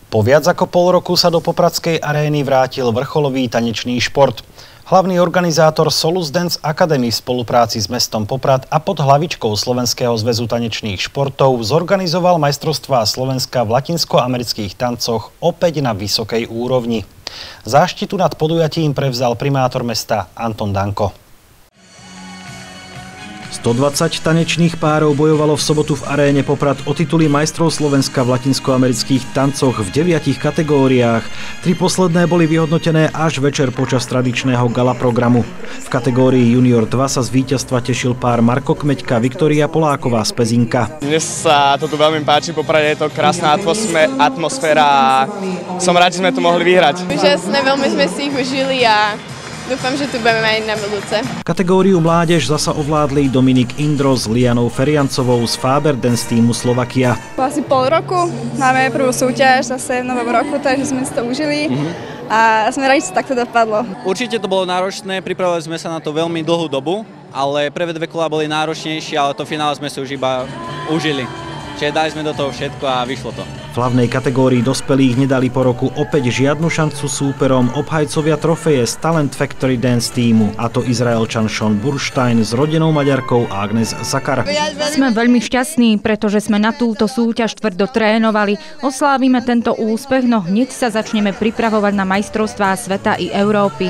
Po viac ako pol roku sa do Popradskej arény vrátil vrcholový tanečný šport. Hlavný organizátor Solus Dance Academy v spolupráci s mestom Poprad a pod hlavičkou Slovenského zväzu tanečných športov zorganizoval majstrovstvá Slovenska v latinskoamerických tancoch opäť na vysokej úrovni. Záštitu nad podujatím prevzal primátor mesta Anton Danko. 120 tanečných párov bojovalo v sobotu v aréne Poprad o tituly majstrov Slovenska v latinskoamerických tancoch v 9 kategóriách. 3 posledné boli vyhodnotené až večer počas tradičného gala programu. V kategórii Junior 2 sa z víťazstva tešil pár Marko Kmeďka, Viktória Poláková z Pezinka. Mne sa to tu veľmi páči, Poprade je to krásna atmosféra a som rád, že sme to mohli vyhrať. Úžasné, veľmi sme si ich užili a dúfam, že tu budeme aj na budúce. Kategóriu mládež zasa ovládli Dominik Indro s Lianou Feriancovou z Faber Dance týmu Slovakia. Asi pol roku máme prvú súťaž zase v novom roku, takže sme si to užili a sme radi, že takto dopadlo. Určite to bolo náročné, pripravili sme sa na to veľmi dlhú dobu, ale prvé 2 kola boli náročnejšie, ale to finále sme si už iba užili. Čiže dali sme do toho všetko a vyšlo to. V hlavnej kategórii dospelých nedali po roku opäť žiadnu šancu súperom obhajcovia trofeje z Talent Factory Dance týmu, a to Izraelčan Sean Burstein s rodenou Maďarkou Agnes Zakar. Sme veľmi šťastní, pretože sme na túto súťaž tvrdo trénovali. Oslávime tento úspech, no hneď sa začneme pripravovať na majstrovstvá sveta i Európy.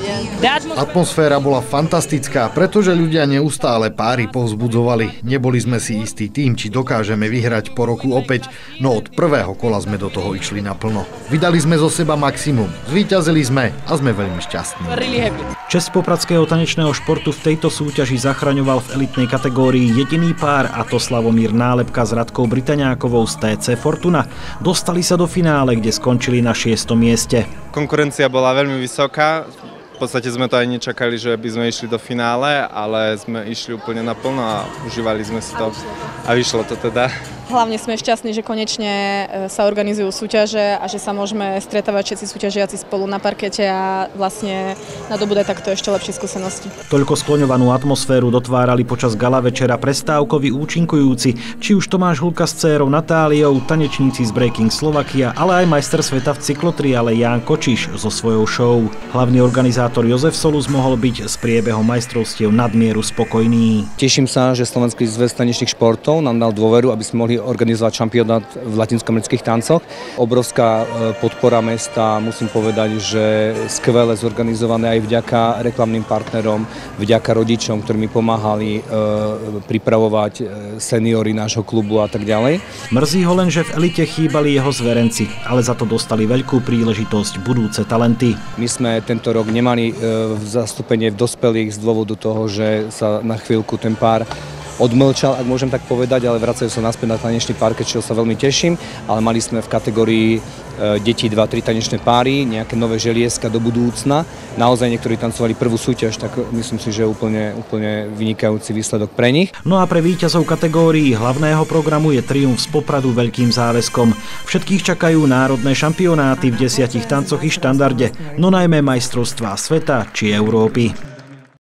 Atmosféra bola fantastická, pretože ľudia neustále páry povzbudzovali. Neboli sme si istí tým, či dokážeme vyhrať po roku opäť, no od prvého kola sme do toho išli naplno. Vydali sme zo seba maximum, zvíťazili sme a sme veľmi šťastní. Česť popradského tanečného športu v tejto súťaži zachraňoval v elitnej kategórii jediný pár, a to Slavomír Nálepka s Radkou Britaňákovou z TC Fortuna. Dostali sa do finále, kde skončili na 6. mieste. Konkurencia bola veľmi vysoká. V podstate sme to aj nečakali, že by sme išli do finále, ale sme išli úplne naplno a užívali sme si to a vyšlo to teda. Hlavne sme šťastní, že konečne sa organizujú súťaže a že sa môžeme stretávať všetci súťažiaci spolu na parkete a vlastne nadobúdať takto ešte lepšie skúsenosti. Toľko skloňovanú atmosféru dotvárali počas gala večera prestávkoví účinkujúci, či už Tomáš Hulka s dcérou Natáliou, tanečníci z Breaking Slovakia, ale aj majster sveta v cyklotriále Ján Kočiš so svojou show. Hlavný organizátor Jozef Solus mohol byť s priebehom majstrovstiev nadmieru spokojný. Teším sa, že Slovenský zväz tanečných športov nám dal dôveru, aby sme mohli organizovať šampionát v latinskoamerických tancoch. Obrovská podpora mesta, musím povedať, že skvele zorganizované aj vďaka reklamným partnerom, vďaka rodičom, ktorí mi pomáhali pripravovať seniory nášho klubu a tak ďalej. Mrzí ho len, že v elite chýbali jeho zverenci, ale za to dostali veľkú príležitosť budúce talenty. My sme tento rok nemali zastúpenie v dospelých z dôvodu toho, že sa na chvíľku ten pár odmlčal, ak môžem tak povedať, ale vracajú sa naspäť na tanečný parket, čo sa veľmi teším, ale mali sme v kategórii detí 2-3 tanečné páry, nejaké nové želieska do budúcna. Naozaj niektorí tancovali prvú súťaž, tak myslím si, že úplne vynikajúci výsledok pre nich. No a pre víťazov kategórií hlavného programu je triumf z Popradu veľkým záväzkom. Všetkých čakajú národné šampionáty v 10 tancoch i štandarde, no najmä majstrovstvá sveta či Európy.